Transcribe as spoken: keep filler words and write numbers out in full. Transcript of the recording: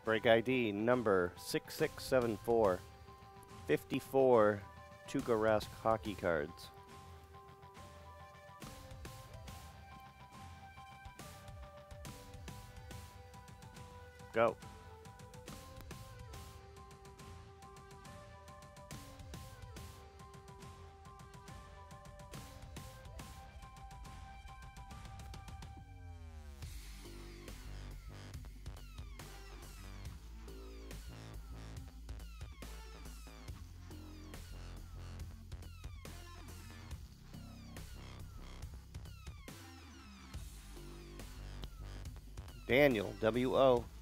Break I D number six six seven four. fifty-four Tuukka Rask hockey cards. Go. Daniel, W O.